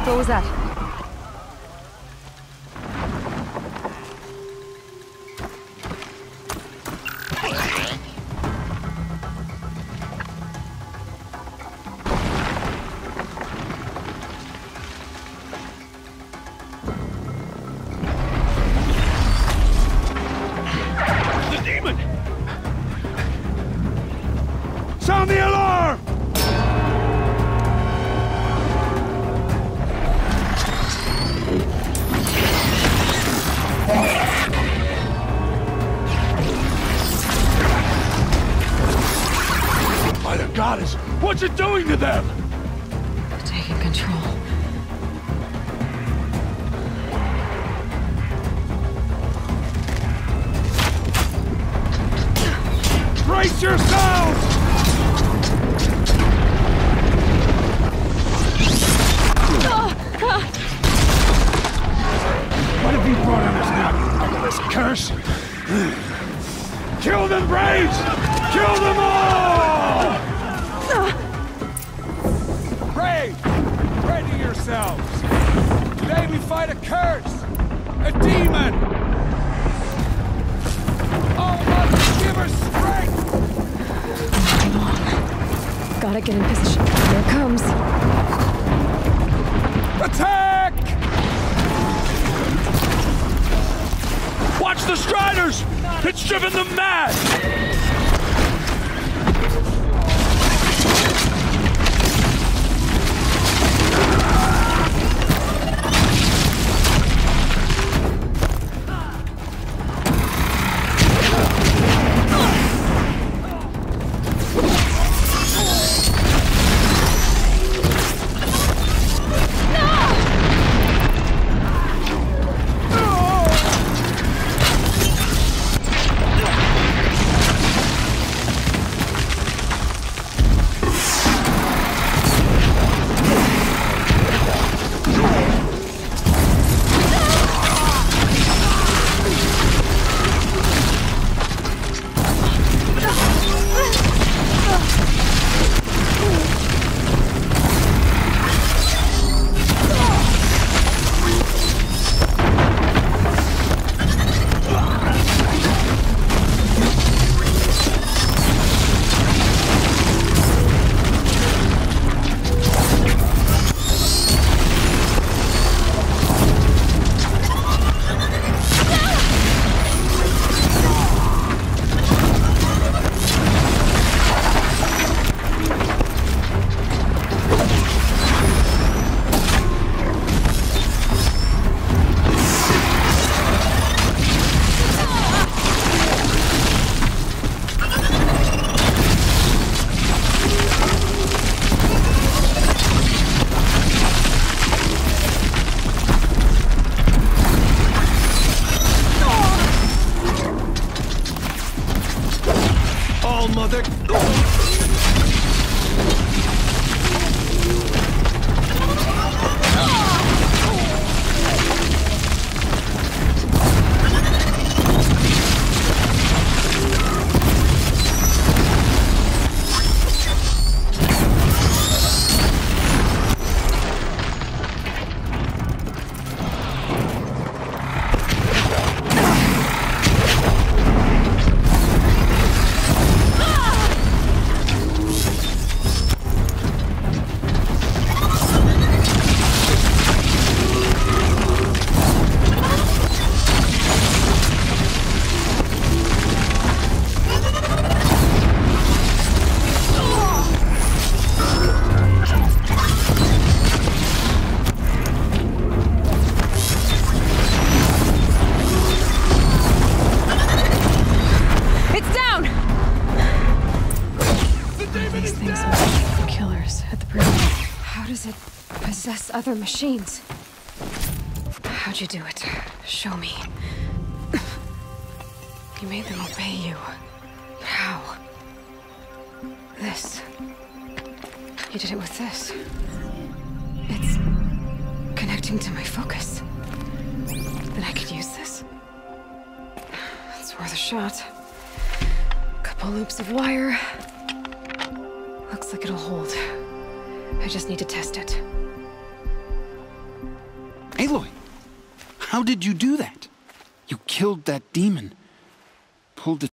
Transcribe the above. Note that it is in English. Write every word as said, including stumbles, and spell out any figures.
What was that? The demon! Sound the alarm! By the goddess, what's it doing to them? Taking control. Brace yourselves! What have you brought on us now, you reckless curse? Kill them, Braves! Kill them all! Brave! Ready yourselves! Today we fight a curse! A demon! Oh, mother, give us strength! Come on. Gotta get in position. Here it comes. Attack! Watch the Striders! It's driven them mad! Mother. Possess other machines. How'd you do it? Show me. You made them obey you. How? This. You did it with this. It's connecting to my focus. Then I could use this. It's worth a shot. Couple loops of wire. Looks like it'll hold. I just need to test it. Aloy, how did you do that? You killed that demon. Pulled it